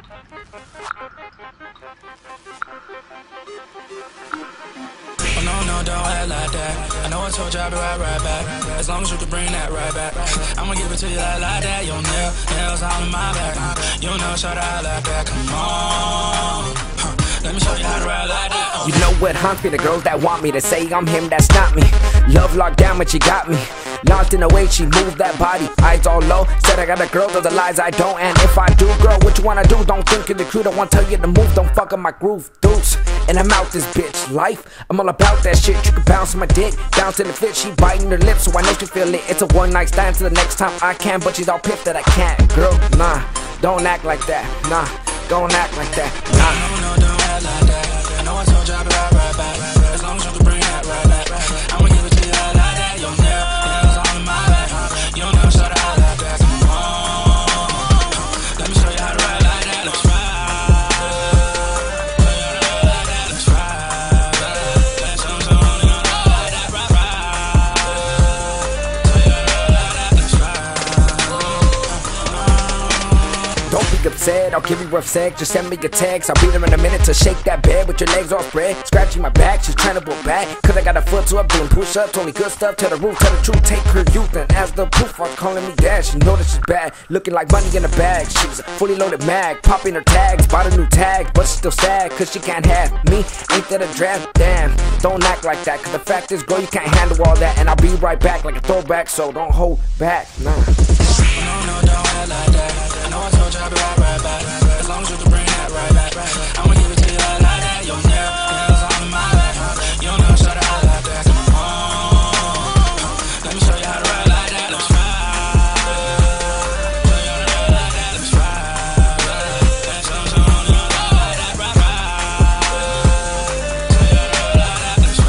Oh no, no, don't act like that. I know I told you I'll be right back. As long as you can bring that right back, I'ma give it to you like that. Your nails all in my back. You know, shout out like that. Come on, let me show you how to ride like that. You know what haunts me? The girls that want me to say I'm him, that's not me. Love locked down, but she got me. Lost in the way she moved that body, eyes all low. Said I got a girl, those are lies I don't. And if I do, girl, what you wanna do? Don't think of the crew, don't wanna tell you to move. Don't fuck up my groove, dudes. And I'm out this bitch life, I'm all about that shit. You can bounce on my dick, bounce in the fit. She biting her lips, so I know she feel it. It's a one night stand till the next time I can, but she's all pissed that I can't. Girl, nah, don't act like that. Nah, don't act like that. Nah. No, don't act like that. I know I told you I'll be right back. As long as you can bring that right back, I'ma give it to you like that. Your nails all in my back. You know, shout out like that. Come on, let me show you how to ride like that. Let's ride. Let's ride. Let's show you how to ride like that. Let's ride. Don't be upset, I'll give you rough sex. Just send me a text, I'll be there in a minute to shake that bed with your legs all spread. Scratching my back, she's trying to pull back, cause I got a foot, so I'm doing push-ups. Only good stuff, tell the roof, tell the truth. Take her youth and as the proof, I'm calling me dad. She know that she's bad, looking like money in a bag. She's a fully loaded mag, popping her tags. Bought a new tag, but she's still sad, cause she can't have me. Ain't that a draft? Damn, don't act like that, cause the fact is, girl, you can't handle all that. And I'll be right back like a throwback, so don't hold back, nah. No, don't act like that. I know I told you I'll be right back. As long as you can bring that right back, I'ma give it to you like that. Your nails all in my back. You know, shout out like that. Come on, let me show you how to ride like that. Let's ride. Show you how to ride like that. Let's ride. Let's show you how to ride like that. Ride. Show you how to ride like that. Let's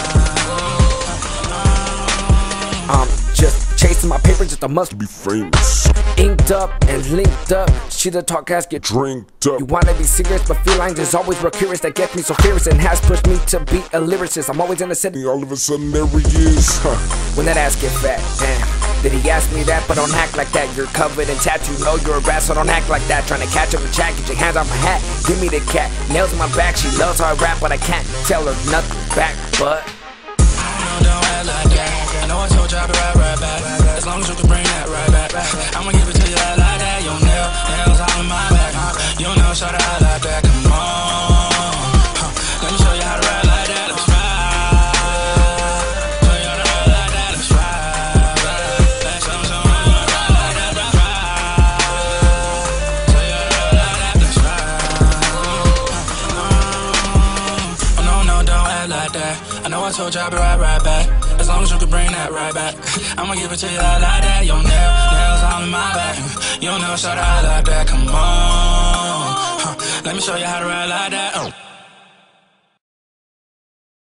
ride. Just chasing my paper, just a must be famous. Inked up and linked up, she the talk ass get Drinked up. You wanna be serious, but felines is always real curious. That gets me so furious and has pushed me to be a lyricist. I'm always in the city. All of a sudden there he is. When that ass get fat, damn. Did he ask me that? But don't act like that. You're covered in tattoos, know you're a rat, so don't act like that. Trying to catch up and chat, get your hands on my hat. Give me the cat, nails in my back. She loves how I rap, but I can't tell her nothing back. But don't act like that. I know I told you I'll be right back. As long as you can bring that right back, I'ma give it to you like that. Your nails all in my back. You know, shout out like that. Come on, let me show you how to ride like that. Let's ride. Show you how to ride like that. Let's ride. Let's show you how to ride like that. Let's ride. Show you how to ride like that. Let's ride. Oh no, no, don't act like that. I know I told you I'll be right back. As long as you can bring that right back, I'ma give it to you like that. Your nails all in my back. You know, shout out like that. Come on, let me show you how to ride like that.